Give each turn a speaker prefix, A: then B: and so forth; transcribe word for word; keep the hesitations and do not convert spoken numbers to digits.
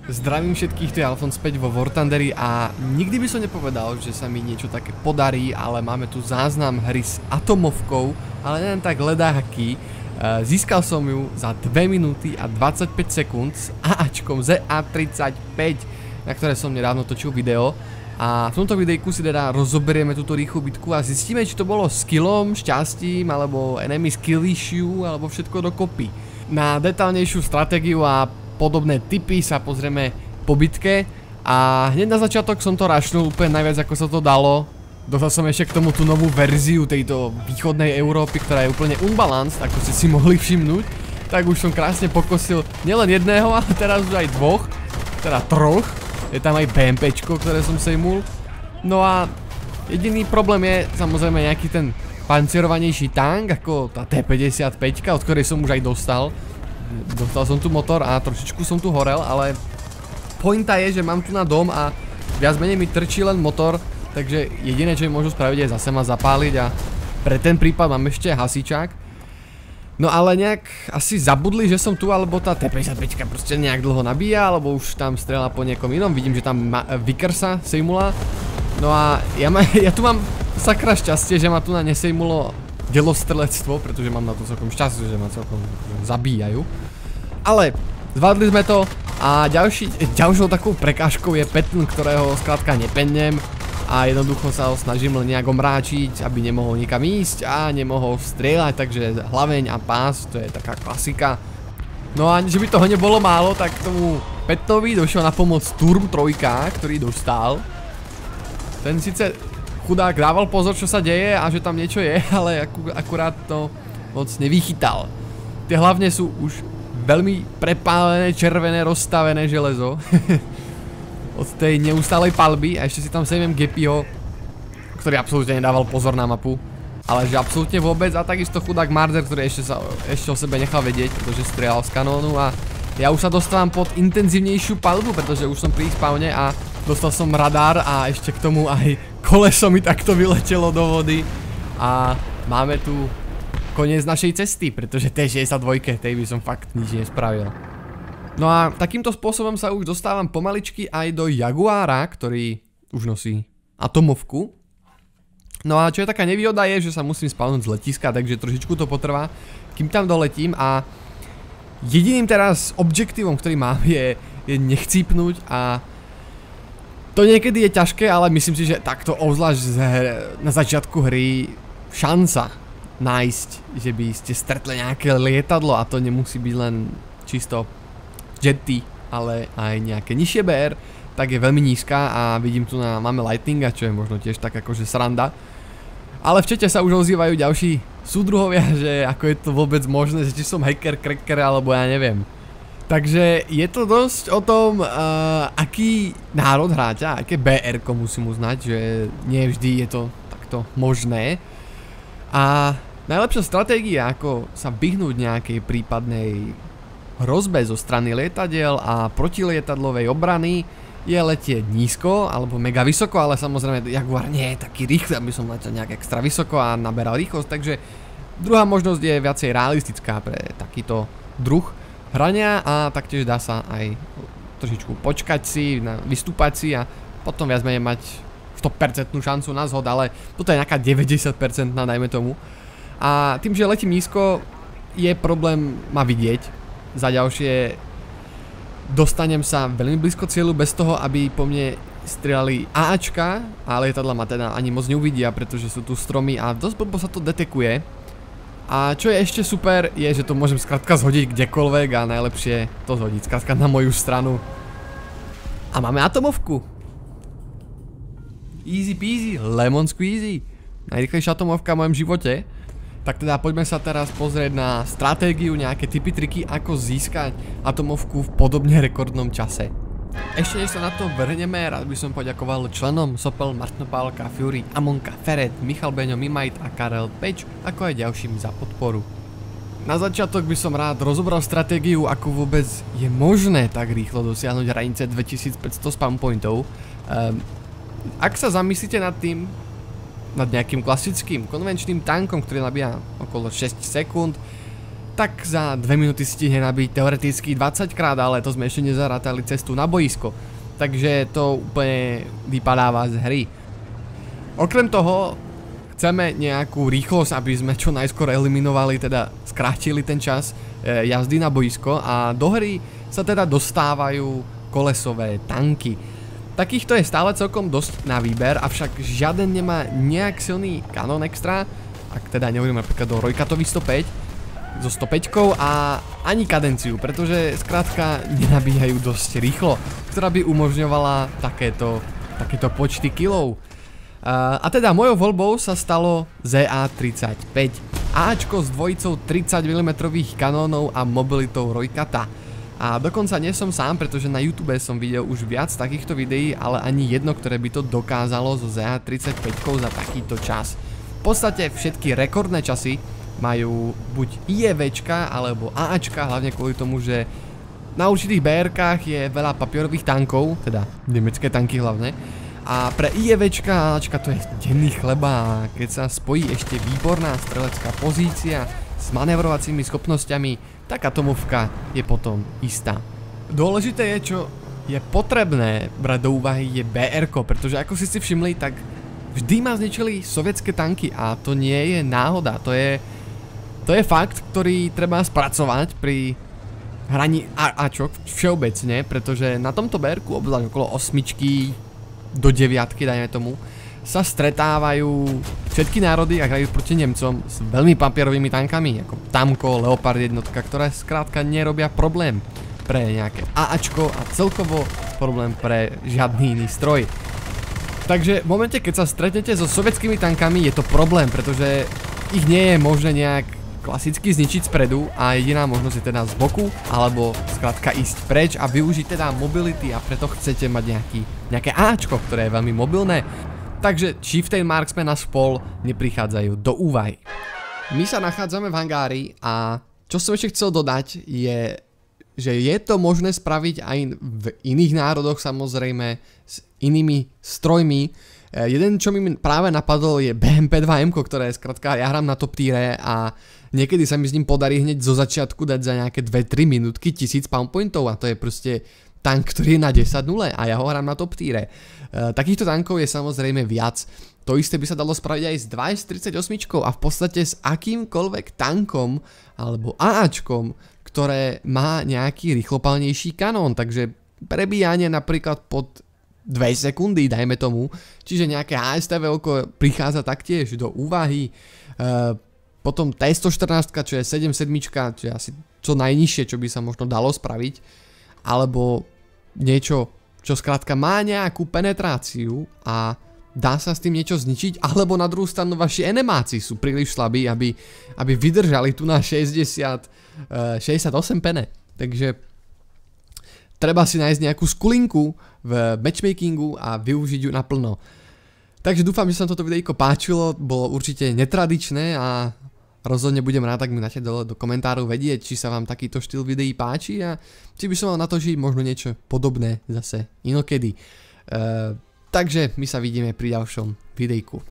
A: Zdravím všetkých, tu je Alfons späť vo War Thunderi a nikdy by som nepovedal, že sa mi niečo také podarí, ale máme tu záznam hry s atomovkou, ale len tak ledáky. Získal som ju za dve minúty a dvadsaťpäť sekúnd s AAčkom Z A tridsaťpäť, na ktoré som nedávno točil video. A v tomto videjku si teda rozoberieme túto rýchlu bitku a zistíme, či to bolo skillom, šťastím, alebo enemy skill issue, alebo všetko dokopy. Na detailnejšiu stratégiu a podobné tipy sa pozrieme po bitke a hneď na začiatok som to rašnul úplne najviac, ako sa to dalo. Dostal som ešte k tomu tú novú verziu tejto východnej Európy, ktorá je úplne unbalanced, ako ste si mohli všimnúť. Tak už som krásne pokosil nielen jedného, ale teraz už aj dvoch, teda troch. Je tam aj BMPčko, ktoré som sejmul. No a jediný problém je samozrejme nejaký ten pancierovanejší tank, ako tá T päťdesiatpäť, od ktorej som už aj dostal. Dostal som tu motor a trošičku som tu horel, ale pointa je, že mám tu na dom a viac menej mi trčí len motor, takže jediné, čo mi môžu spraviť, je zase ma zapáliť a pre ten prípad mám ešte hasičák. No ale nejak asi zabudli, že som tu, alebo tá T päťdesiatpäť proste nejak dlho nabíja, alebo už tam strieľa po niekom inom, vidím, že tam Vickersa sejmula. No a ja, ma, ja tu mám sakra šťastie, že ma tu na nesejmulo delostrelectvo, pretože mám na to celkom šťastie, že ma celkom zabíjajú. Ale zvládli sme to a ďalší, ďalšou takou prekážkou je Patton, ktorého skrátka nepennem a jednoducho sa ho snažím len nejak omráčiť, aby nemohol nikam ísť a nemohol strieľať, takže hlaveň a pás, to je taká klasika. No a že by toho nebolo málo, tak tomu Pattonovi došiel na pomoc Turm trojka, ktorý dostal. Ten síce chudák dával pozor, čo sa deje a že tam niečo je, ale aku, akurát to moc nevychytal. Tie hlavne sú už veľmi prepálené, červené, rozstavené železo. Od tej neustálej palby a ešte si tam sejmem Geppiho, ktorý absolútne nedával pozor na mapu. Ale že absolútne vôbec a takisto chudák Marder, ktorý ešte, sa, ešte o sebe nechal vedieť, pretože strieľal z kanónu a ja už sa dostávam pod intenzívnejšiu palbu, pretože už som pri spawne a dostal som radar a ešte k tomu aj koleso mi takto vyletelo do vody a máme tu koniec našej cesty, pretože T šesťdesiatdva, tej by som fakt nič nespravil. No a takýmto spôsobom sa už dostávam pomaličky aj do Jaguára, ktorý už nosí atomovku. No a čo je taká nevýhoda je, že sa musím spawnúť z letiska, takže trošičku to potrvá, kým tam doletím a jediným teraz objektívom, ktorý mám je, je nechcípnuť a to niekedy je ťažké, ale myslím si, že takto obzvlášť na začiatku hry šanca nájsť, že by ste stretli nejaké lietadlo a to nemusí byť len čisto jetty, ale aj nejaké nižšie bé er, tak je veľmi nízka a vidím tu na máme Lightninga, čo je možno tiež tak akože sranda. Ale v čete sa už ozývajú ďalší súdruhovia, že ako je to vôbec možné, že či som hacker, cracker alebo ja neviem. Takže je to dosť o tom, uh, aký národ hráte, aké bé erko musím uznať, že nie vždy je to takto možné. A najlepšia stratégia, ako sa vyhnúť nejakej prípadnej hrozbe zo strany lietadiel a protilietadlovej obrany, je letieť nízko alebo mega vysoko, ale samozrejme Jaguar nie je taký rýchly, aby som letel nejak extra vysoko a naberal rýchlosť, takže druhá možnosť je viacej realistická pre takýto druh hrania a taktiež dá sa aj trošičku počkať si, vystúpať si a potom viac menej mať sto percent šancu na zhod, ale toto je nejaká deväťdesiat percent dajme tomu. A tým, že letím nízko, je problém ma vidieť. Za ďalšie dostanem sa veľmi blízko cieľu bez toho, aby po mne strieľali AAčka a lietadla ma teda ani moc neuvidia, pretože sú tu stromy a dosť blbo sa to detekuje. A čo je ešte super, je, že to môžem skrátka zhodiť kdekoľvek a najlepšie to zhodiť skrátka na moju stranu. A máme atomovku. Easy peasy, lemon squeezy. Najrýchlejšia atomovka v mojom živote. Tak teda poďme sa teraz pozrieť na stratégiu, nejaké tipy, triky, ako získať atomovku v podobne rekordnom čase. Ešte než sa na to vrhneme, rád by som poďakoval členom Sopel, Martnopálka, Fury, Amonka, Feret, Michal Beňo, Mimajt a Karel Peč, ako aj ďalším za podporu. Na začiatok by som rád rozobral stratégiu, ako vôbec je možné tak rýchlo dosiahnuť hranice dvetisícpäťsto spawn pointov. Um, ak sa zamyslíte nad tým, nad nejakým klasickým konvenčným tankom, ktorý nabíja okolo šesť sekúnd, tak za dve minúty stihne nabiť teoreticky dvadsať krát, ale to sme ešte nezarátali cestu na boisko. Takže to úplne vypadáva z hry. Okrem toho chceme nejakú rýchlosť, aby sme čo najskôr eliminovali, teda skrátili ten čas e, jazdy na boisko, a do hry sa teda dostávajú kolesové tanky. Takýchto je stále celkom dosť na výber, avšak žiaden nemá nejak silný kanón extra, ak teda nehovorím napríklad o Rojkatovi sto päť, so sto päť a ani kadenciu, pretože skrátka nenabíjajú dosť rýchlo, ktorá by umožňovala takéto, takéto počty kilov. Uh, a teda mojou voľbou sa stalo Z A tridsaťpäť. Ačko s dvojicou tridsať milimetrov kanónov a mobilitou Rojkata. A dokonca nie som sám, pretože na YouTube som videl už viac takýchto videí, ale ani jedno, ktoré by to dokázalo so Z A tridsaťpäť za takýto čas. V podstate všetky rekordné časy majú buď I E Včka alebo AAčka, hlavne kvôli tomu, že na určitých bé erkách je veľa papierových tankov, teda nemecké tanky hlavne. A pre I E Včka a AAčka to je denný chleba, a keď sa spojí ešte výborná strelecká pozícia s manevrovacími schopnosťami, tak atomovka je potom istá. Dôležité je, čo je potrebné brať do úvahy, je bé erko, pretože ako si si všimli, tak vždy ma zničili sovietské tanky a to nie je náhoda, to je, to je fakt, ktorý treba spracovať pri hraní AAčok všeobecne, pretože na tomto bé erku, obzvlášť okolo osmičky do deviatky, dajme tomu, sa stretávajú všetky národy a hrajú proti Nemcom s veľmi papierovými tankami, ako Tamko, Leopard jednotka, ktoré skrátka nerobia problém pre nejaké AAčko a celkovo problém pre žiadny iný stroj. Takže v momente, keď sa stretnete so sovietskými tankami, je to problém, pretože ich nie je možné nejak klasicky zničiť spredu a jediná možnosť je teda z boku, alebo skrátka ísť preč a využiť teda mobility, a preto chcete mať nejaký, nejaké AAčko, ktoré je veľmi mobilné. Takže Chieftain Marksman a spol neprichádzajú do úvahy. My sa nachádzame v hangári a čo som ešte chcel dodať je, že je to možné spraviť aj v iných národoch, samozrejme s inými strojmi. Jeden, čo mi práve napadol, je bé em pé dva em, ktoré skrátka ja hrám na top tiere a niekedy sa mi s ním podarí hneď zo začiatku dať za nejaké dve tri minútky tisíc spawn pointov, a to je proste tank, ktorý je na desať nula a ja ho hrám na top tiere. E, takýchto tankov je samozrejme viac. To isté by sa dalo spraviť aj s dvadsaťosem tridsaťosem a v podstate s akýmkoľvek tankom alebo AAčkom, ktoré má nejaký rýchlopalnejší kanón, takže prebíjanie napríklad pod dve sekundy, dajme tomu, čiže nejaké há es té vé oko prichádza taktiež do úvahy. E, potom T sto štrnásť, čo je sedem sedem, čo je asi čo najnižšie, čo by sa možno dalo spraviť, alebo niečo, čo skrátka má nejakú penetráciu a dá sa s tým niečo zničiť, alebo na druhú stranu vaši enemáci sú príliš slabí, aby, aby vydržali tu na šesťdesiat, šesťdesiatosem pene. Takže treba si nájsť nejakú skulinku v matchmakingu a využiť ju naplno. Takže dúfam, že sa toto videjko páčilo, bolo určite netradičné a rozhodne budem rád, ak mi dáte dole do komentárov vedieť, či sa vám takýto štýl videí páči a či by som mal natočiť možno niečo podobné zase inokedy. E, takže my sa vidíme pri ďalšom videjku.